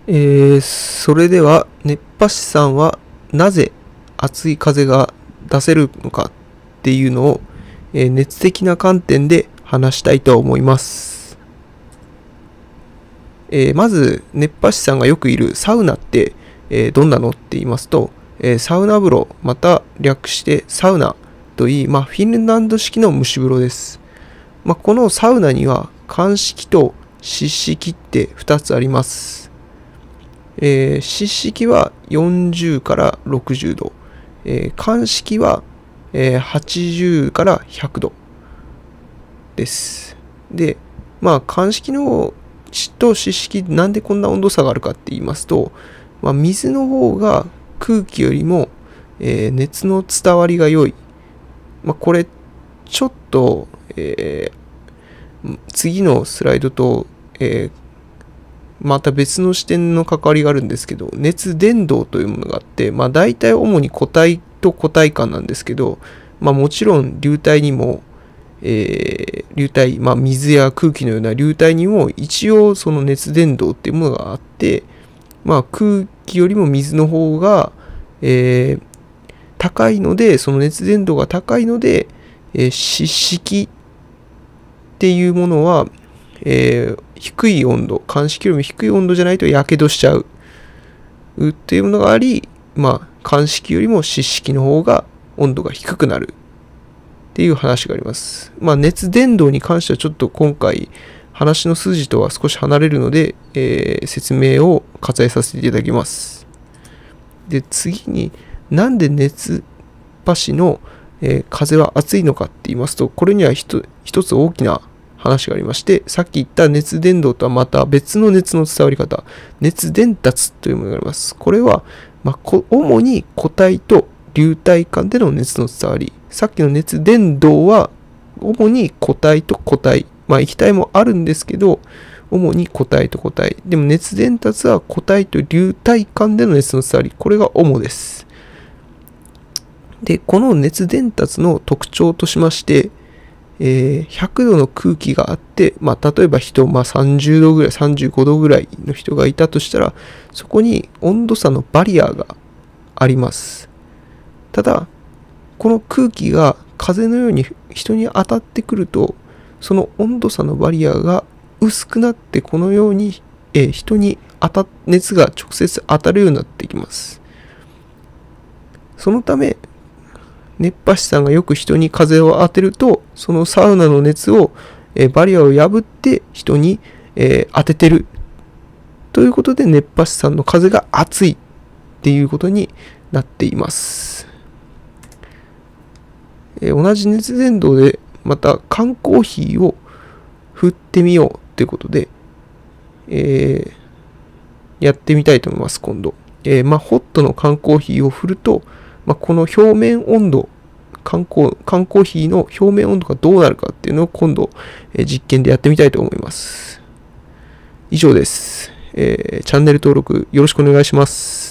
それでは熱波師さんはなぜ熱い風が出せるのかっていうのを、熱的な観点で話したいと思います。まず熱波師さんがよくいるサウナって、どんなのって言いますと、サウナ風呂また略してサウナといい、フィンランド式の蒸し風呂です。このサウナには乾式と湿式って2つあります。湿式は40から60度、乾式は、80から100度です。で、乾式のと湿式なんでこんな温度差があるかって言いますと、水の方が空気よりも、熱の伝わりが良い。これちょっと、次のスライドと、また別の視点の関わりがあるんですけど、熱伝導というものがあって、大体主に固体と固体間なんですけど、もちろん流体にも、流体、水や空気のような流体にも一応その熱伝導っていうものがあって、空気よりも水の方が、高いので、その熱伝導が高いので、湿式っていうものは、低い温度、乾式よりも低い温度じゃないとやけどしちゃうっていうものがあり、乾式よりも湿式の方が温度が低くなるっていう話があります。熱伝導に関してはちょっと今回話の筋とは少し離れるので、説明を割愛させていただきます。で、次になんで熱波師の、風は熱いのかって言いますと、これには一つ大きな話がありまして、さっき言った熱伝導とはまた別の熱の伝わり方、熱伝達というものがあります。これは、主に固体と流体間での熱の伝わり。さっきの熱伝導は主に固体と固体。液体もあるんですけど、主に固体と固体。でも熱伝達は固体と流体間での熱の伝わり。これが主です。で、この熱伝達の特徴としまして、100度の空気があって、例えば人、30度ぐらい、35度ぐらいの人がいたとしたら、そこに温度差のバリアがあります。ただ、この空気が風のように人に当たってくると、その温度差のバリアが薄くなって、このように、人に熱が直接当たるようになってきます。そのため、熱波師さんがよく人に風を当てると、そのサウナの熱を、バリアを破って人に、当ててる。ということで熱波師さんの風が熱いっていうことになっています。同じ熱伝導でまた缶コーヒーを振ってみようということで、やってみたいと思います、今度。ホットの缶コーヒーを振ると、この表面温度、缶コーヒーの表面温度がどうなるかっていうのを今度、実験でやってみたいと思います。以上です。チャンネル登録よろしくお願いします。